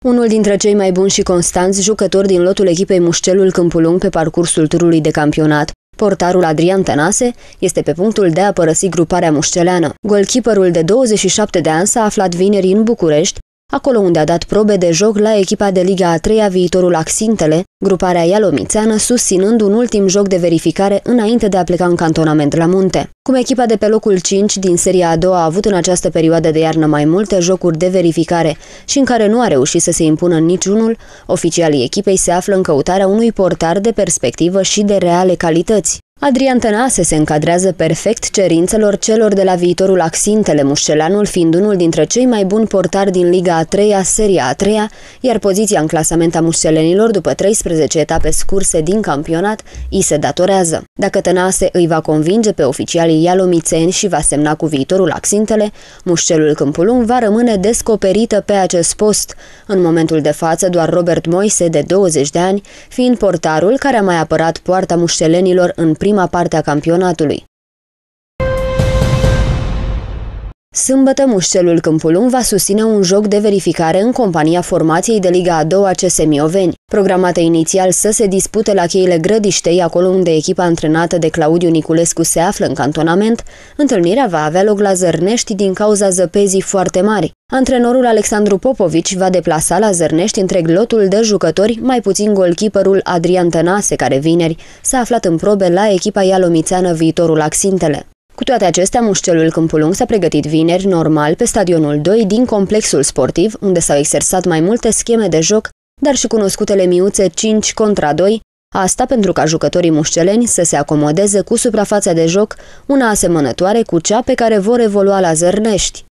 Unul dintre cei mai buni și constanți jucători din lotul echipei Mușcelul Câmpul Lung pe parcursul turului de campionat, portarul Adrian Tănase, este pe punctul de a părăsi gruparea mușceleană. Goalkeeperul de 27 de ani s-a aflat vineri în București, acolo unde a dat probe de joc la echipa de Liga a 3-a Viitorul Axintele, gruparea ialomițeană susținând un ultim joc de verificare înainte de a pleca în cantonament la munte. Cum echipa de pe locul 5 din seria a doua a avut în această perioadă de iarnă mai multe jocuri de verificare și în care nu a reușit să se impună niciunul, oficialii echipei se află în căutarea unui portar de perspectivă și de reale calități. Adrian Tănase se încadrează perfect cerințelor celor de la Viitorul Axintele, mușcelanul fiind unul dintre cei mai buni portari din Liga a 3-a, seria a 3-a, iar poziția în clasament a mușcelenilor după 13 etape scurse din campionat îi se datorează. Dacă Tănase îi va convinge pe oficialii ialomițeni și va semna cu Viitorul Axintele, Mușcelul Câmpul Lung va rămâne descoperită pe acest post. În momentul de față, doar Robert Moise, de 20 de ani, fiind portarul care a mai apărat poarta mușcelenilor în prima parte a campionatului. Sâmbătă, Mușcelul Câmpul Lung va susține un joc de verificare în compania formației de Liga a 2-a CS Mioveni, programată inițial să se dispute la cheile Grădiștei, acolo unde echipa antrenată de Claudiu Niculescu se află în cantonament. Întâlnirea va avea loc la Zărnești din cauza zăpezii foarte mari. Antrenorul Alexandru Popovici va deplasa la Zărnești întreg lotul de jucători, mai puțin goalkeeperul Adrian Tănase, care vineri s-a aflat în probe la echipa ialomițeană Viitorul Axintele. Cu toate acestea, Mușcelul Câmpul Lung s-a pregătit vineri normal pe stadionul 2 din complexul sportiv, unde s-au exersat mai multe scheme de joc, dar și cunoscutele miuțe 5 contra 2, asta pentru ca jucătorii mușceleni să se acomodeze cu suprafața de joc, una asemănătoare cu cea pe care vor evolua la Zărnești.